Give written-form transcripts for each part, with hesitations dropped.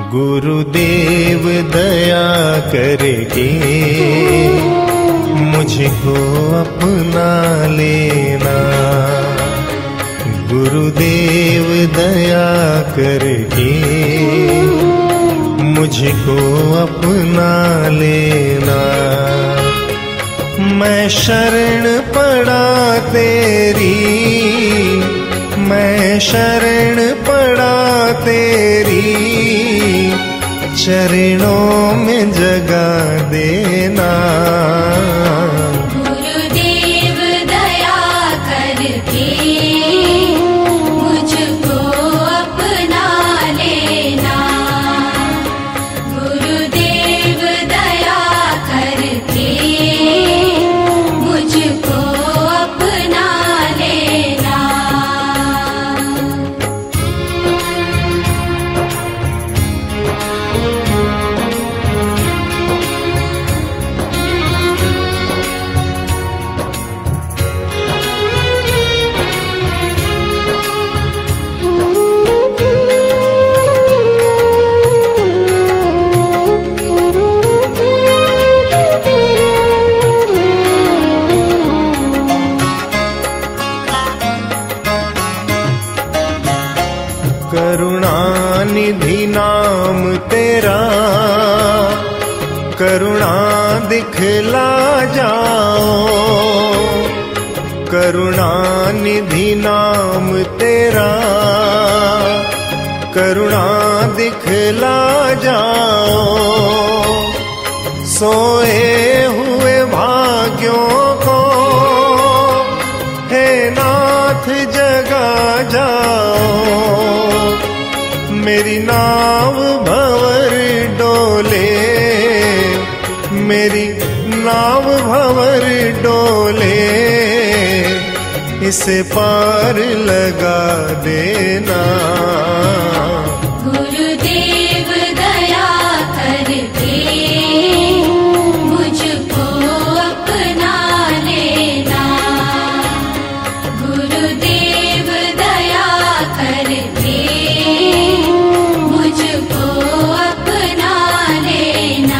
गुरुदेव दया करके मुझको अपना लेना, गुरुदेव दया करके मुझको अपना लेना। मैं शरण पड़ा तेरी, मैं शरण पड़ा तेरी, चरणों में जगा देना। गुरुदेव दया करके मुझको अपना लेना, गुरुदेव दया करके मुझको अपना लेना। करुणानिधि नाम तेरा, करुणा दिखला जाओ, करुणानिधि नाम तेरा, करुणा दिखला जाओ। सोए हुए भाग्यों को हे नाथ जगा जाओ, मेरी नाव भंवर डोले, मेरी नाव भंवर डोले, इसे पार लगा देना। गुरुदेव दया करके मुझको अपना लेना, गुरुदेव दया करके मुझको अपना लेना।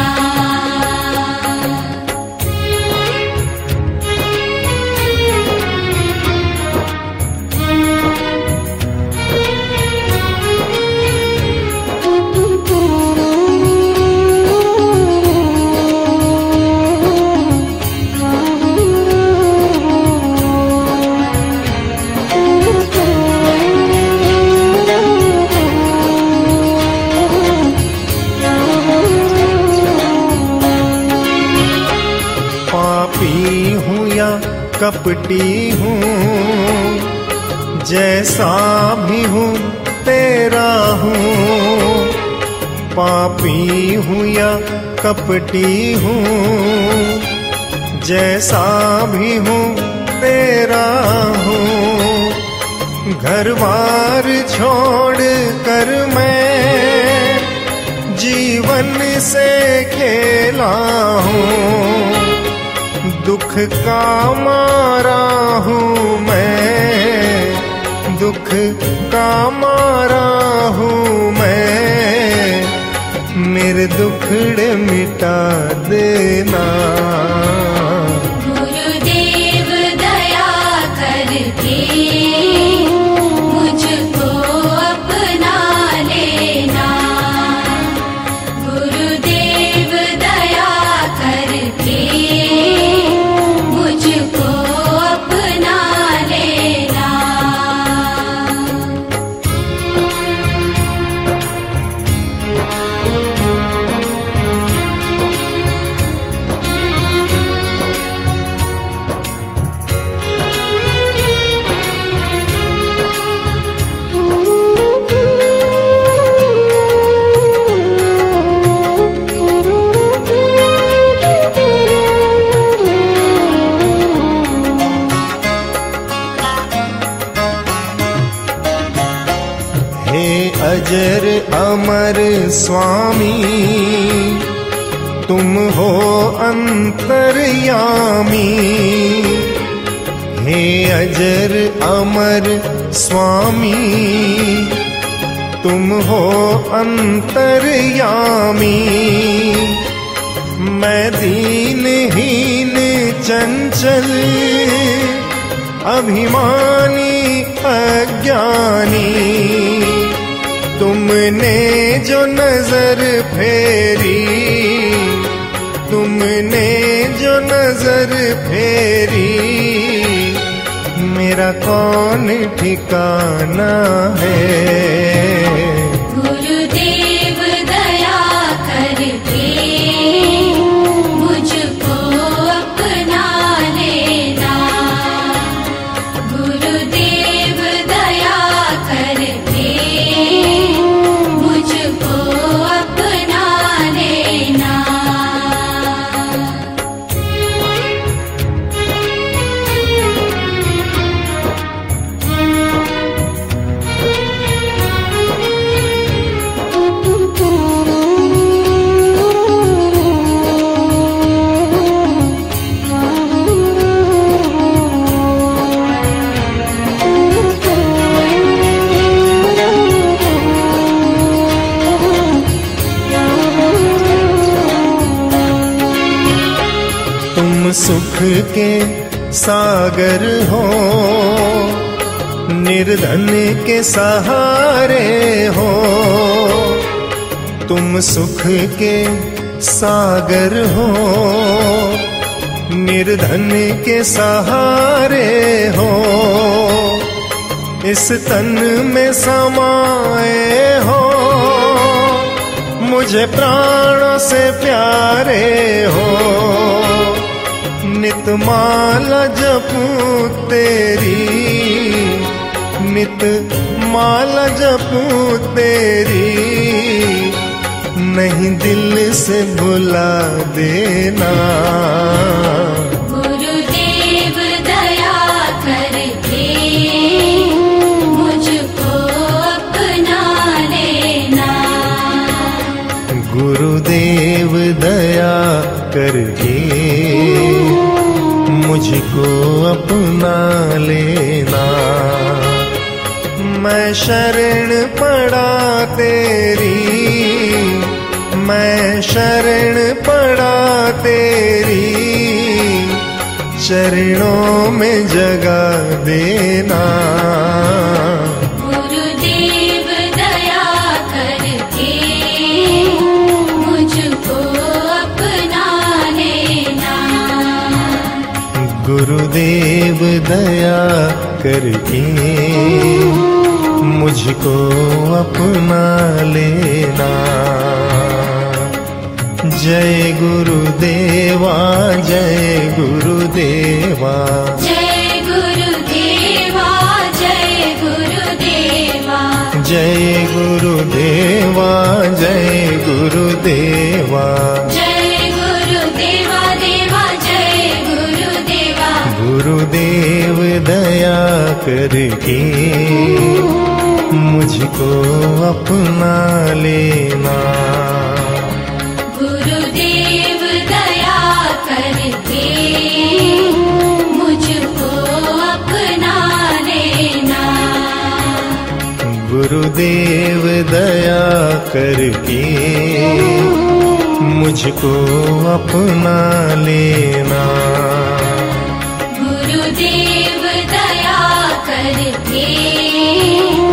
पापी हूँ या कपटी हूँ, जैसा भी हूँ तेरा हूँ। पापी हूँ या कपटी हूँ, जैसा भी हूँ तेरा हूँ। घर बार छोड़ कर मैं जीवन से खेला हूँ, दुख का मारा हूँ मैं, दुख का मारा हूँ मैं, मेरे दुखड़े मिटा देना। गुरुदेव दया करके मुझको अपना लेना, गुरुदेव दया करके मुझको अपना लेना। अजर अमर स्वामी तुम हो अंतर्यामी, हे अजर अमर स्वामी तुम हो अंतर्यामी, मैं दीनहीन चंचल अभिमानी अज्ञानी। तुमने जो नजर फेरी, तुमने जो नजर फेरी, मेरा कौन ठिकाना है। गुरुदेव दया करके मुझको अपना लेना, गुरुदेव दया करके मुझको अपना लेना। तुम सुख के सागर हो, निर्धन के सहारे हो। तुम सुख के सागर हो, निर्धन के सहारे हो। इस तन में समाए हो, मुझे प्राणों से प्यारे हो। नित माला जपूं तेरी, नित माला जपूं तेरी, नहीं दिल से भुला देना। गुरुदेव दया करके मुझको अपना लेना, गुरुदेव दया करके मुझको अपना लेना। मैं शरण पड़ा तेरी, मैं शरण पड़ा तेरी, चरणों में जगा देना। गुरुदेव दया करके मुझको अपना लेना, गुरुदेव दया करके मुझको अपना लेना। जय गुरुदेवा, जय गुरुदेवा, जय गुरुदेवा, जय गुरुदेवा, जय गुरुदेवा, जय गुरुदेवा, जय गुरुदेवा देवा, जय गुरुदेवा। गुरुदेव दया करके मुझको अपना लेना। गुरुदेव दया करके मुझको अपना लेना, गुरुदेव दया करके मुझको अपना लेना। गुरुदेव दया करके